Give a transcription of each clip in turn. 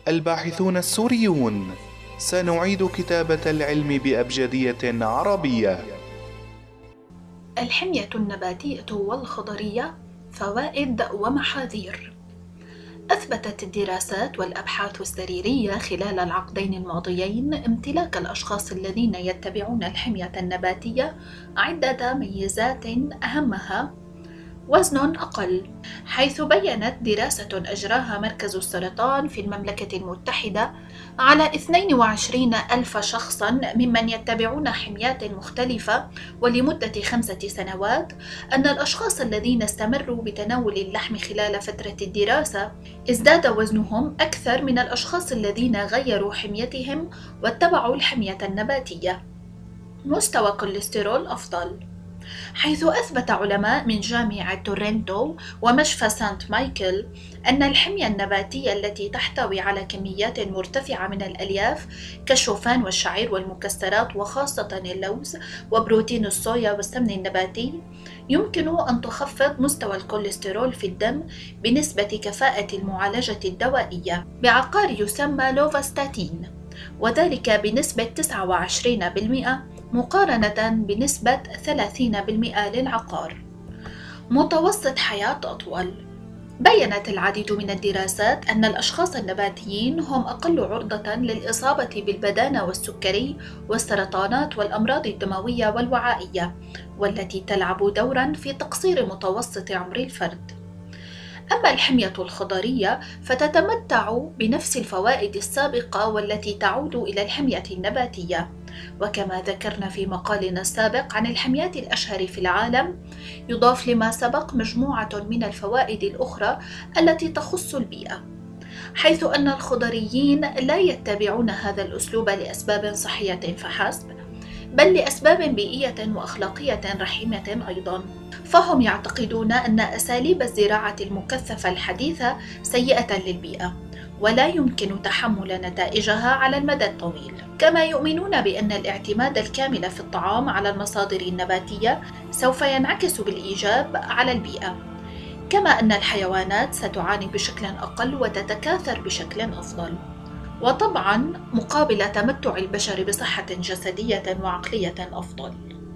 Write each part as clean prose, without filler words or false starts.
الباحثون السوريون، سنعيد كتابة العلم بأبجدية عربية. الحمية النباتية والخضرية، فوائد ومحاذير. أثبتت الدراسات والأبحاث السريرية خلال العقدين الماضيين امتلاك الأشخاص الذين يتبعون الحمية النباتية عدة ميزات، أهمها وزن أقل، حيث بيّنت دراسة أجراها مركز السرطان في المملكة المتحدة على 22 ألف شخصاً ممن يتبعون حميات مختلفة ولمدة 5 سنوات، أن الأشخاص الذين استمروا بتناول اللحم خلال فترة الدراسة ازداد وزنهم أكثر من الأشخاص الذين غيروا حميتهم واتبعوا الحمية النباتية. مستوى كوليسترول أفضل، حيث أثبت علماء من جامعة تورنتو ومشفى سانت مايكل أن الحمية النباتية التي تحتوي على كميات مرتفعة من الألياف كالشوفان والشعير والمكسرات وخاصة اللوز وبروتين الصويا والسمن النباتي يمكن أن تخفض مستوى الكوليسترول في الدم بنسبة كفاءة المعالجة الدوائية بعقار يسمى لوفاستاتين، وذلك بنسبة 29% مقارنة بنسبة 30% للعقار. متوسط حياة أطول، بيّنت العديد من الدراسات أن الأشخاص النباتيين هم أقل عرضة للإصابة بالبدانة والسكري والسرطانات والأمراض الدموية والوعائية، والتي تلعب دورًا في تقصير متوسط عمر الفرد. أما الحمية الخضرية فتتمتع بنفس الفوائد السابقة والتي تعود إلى الحمية النباتية، وكما ذكرنا في مقالنا السابق عن الحميات الأشهر في العالم، يضاف لما سبق مجموعة من الفوائد الأخرى التي تخص البيئة، حيث أن الخضريين لا يتبعون هذا الأسلوب لأسباب صحية فحسب، بل لأسباب بيئية وأخلاقية رحيمة أيضاً، فهم يعتقدون أن أساليب الزراعة المكثفة الحديثة سيئة للبيئة ولا يمكن تحمل نتائجها على المدى الطويل، كما يؤمنون بأن الاعتماد الكامل في الطعام على المصادر النباتية سوف ينعكس بالإيجاب على البيئة، كما أن الحيوانات ستعاني بشكل أقل وتتكاثر بشكل أفضل، وطبعاً مقابل تمتع البشر بصحة جسدية وعقلية أفضل.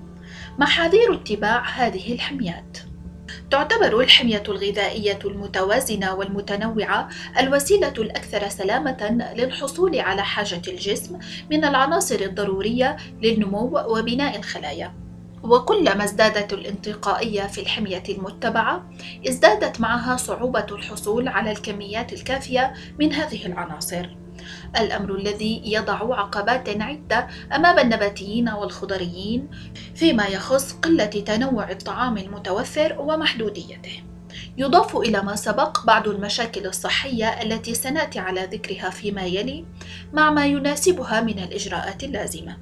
محاذير اتباع هذه الحميات: تعتبر الحمية الغذائية المتوازنة والمتنوعة الوسيلة الأكثر سلامة للحصول على حاجة الجسم من العناصر الضرورية للنمو وبناء الخلايا، وكلما ازدادت الانتقائية في الحمية المتبعة ازدادت معها صعوبة الحصول على الكميات الكافية من هذه العناصر، الأمر الذي يضع عقبات عدة أمام النباتيين والخضريين فيما يخص قلة تنوع الطعام المتوفر ومحدوديته. يضاف إلى ما سبق بعض المشاكل الصحية التي سنأتي على ذكرها فيما يلي مع ما يناسبها من الإجراءات اللازمة.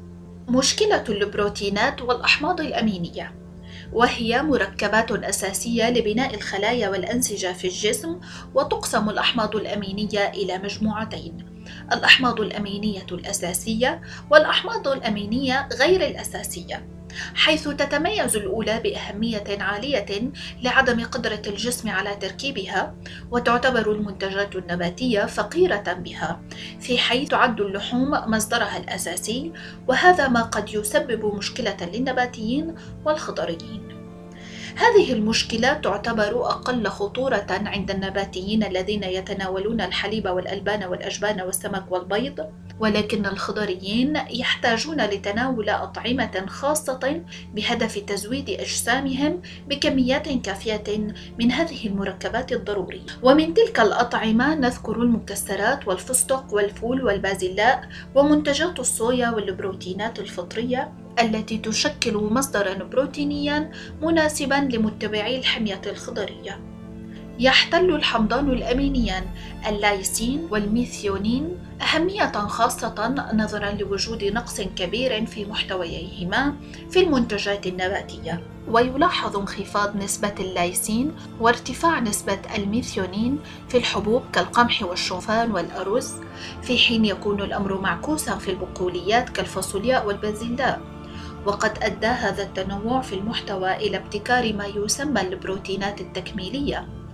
مشكلة البروتينات والأحماض الأمينية، وهي مركبات أساسية لبناء الخلايا والأنسجة في الجسم، وتقسم الأحماض الأمينية إلى مجموعتين: الأحماض الأمينية الأساسية والأحماض الأمينية غير الأساسية، حيث تتميز الأولى بأهمية عالية لعدم قدرة الجسم على تركيبها، وتعتبر المنتجات النباتية فقيرة بها، في حيث تعد اللحوم مصدرها الأساسي، وهذا ما قد يسبب مشكلة للنباتيين والخضريين. هذه المشكلة تعتبر أقل خطورة عند النباتيين الذين يتناولون الحليب والألبان والأجبان والسمك والبيض، ولكن الخضريين يحتاجون لتناول أطعمة خاصة بهدف تزويد أجسامهم بكميات كافية من هذه المركبات الضرورية. ومن تلك الأطعمة نذكر المكسرات والفستق والفول والبازلاء ومنتجات الصويا والبروتينات الفطرية التي تشكل مصدراً بروتينياً مناسباً لمتبعي الحمية الخضرية. يحتل الحمضان الأمينيان اللايسين والميثيونين أهمية خاصة نظراً لوجود نقص كبير في محتوييهما في المنتجات النباتية، ويلاحظ انخفاض نسبة اللايسين وارتفاع نسبة الميثيونين في الحبوب كالقمح والشوفان والأرز، في حين يكون الأمر معكوساً في البقوليات كالفاصولياء والبازلاء. وقد أدى هذا التنوع في المحتوى إلى ابتكار ما يسمى البروتينات التكميلية،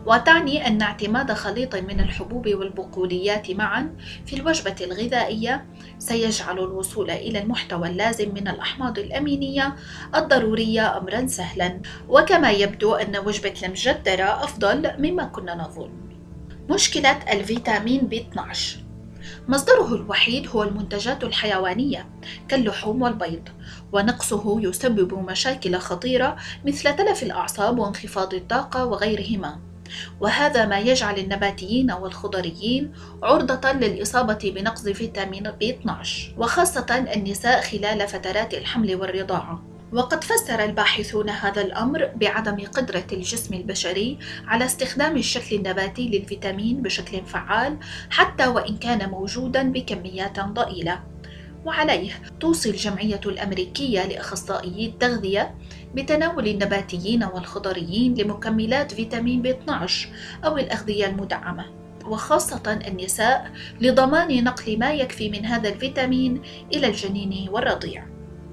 وتعني أن اعتماد خليط من الحبوب والبقوليات معا في الوجبة الغذائية سيجعل الوصول إلى المحتوى اللازم من الأحماض الأمينية الضرورية أمرا سهلا. وكما يبدو أن وجبة المجدرة أفضل مما كنا نظن. مشكلة الفيتامين B12. مصدره الوحيد هو المنتجات الحيوانية كاللحوم والبيض، ونقصه يسبب مشاكل خطيرة مثل تلف الأعصاب وانخفاض الطاقة وغيرهما، وهذا ما يجعل النباتيين والخضريين عرضة للإصابة بنقص فيتامين B12، وخاصة النساء خلال فترات الحمل والرضاعة. وقد فسر الباحثون هذا الأمر بعدم قدرة الجسم البشري على استخدام الشكل النباتي للفيتامين بشكل فعال حتى وإن كان موجوداً بكميات ضئيلة. وعليه توصي الجمعية الأمريكية لأخصائيي التغذية بتناول النباتيين والخضريين لمكملات فيتامين B12 أو الأغذية المدعمة، وخاصة النساء، لضمان نقل ما يكفي من هذا الفيتامين إلى الجنين والرضيع.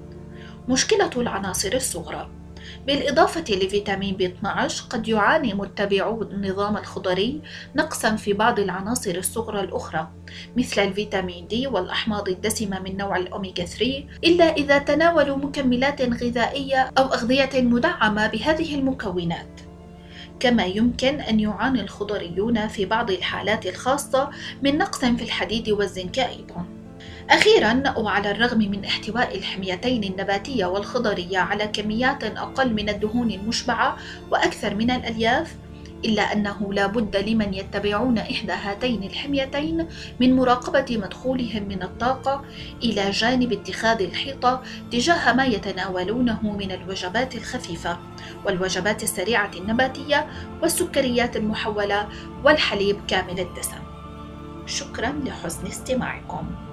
مشكلة العناصر الصغرى. بالإضافة لفيتامين B12 قد يعاني متبعو النظام الخضري نقصا في بعض العناصر الصغرى الأخرى مثل الفيتامين D والأحماض الدسمة من نوع الأوميغا 3، إلا إذا تناولوا مكملات غذائية أو أغذية مدعمة بهذه المكونات. كما يمكن أن يعاني الخضريون في بعض الحالات الخاصة من نقص في الحديد والزنك أيضا. أخيراً، وعلى الرغم من احتواء الحميتين النباتية والخضرية على كميات أقل من الدهون المشبعة وأكثر من الألياف، إلا أنه لا بد لمن يتبعون إحدى هاتين الحميتين من مراقبة مدخولهم من الطاقة إلى جانب اتخاذ الحيطة تجاه ما يتناولونه من الوجبات الخفيفة والوجبات السريعة النباتية والسكريات المحولة والحليب كامل الدسم. شكراً لحسن استماعكم.